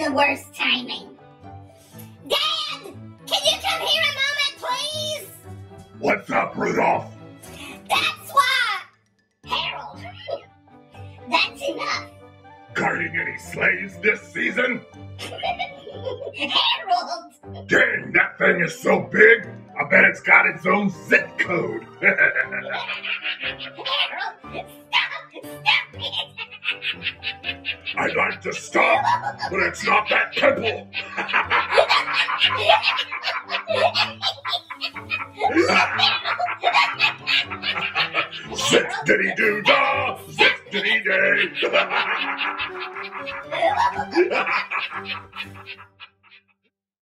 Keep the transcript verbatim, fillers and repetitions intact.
the worst timing. Dad! Can you come here a moment, please? What's up, Rudolph? That's why! Harold! That's enough! Guarding any slaves this season? Harold! Dang, that thing is so big, I bet it's got its own zip code. Harold! Stop! Stop it! I'd like to stop, but it's not that pimple. Zip diddy doo dah, zip diddy day.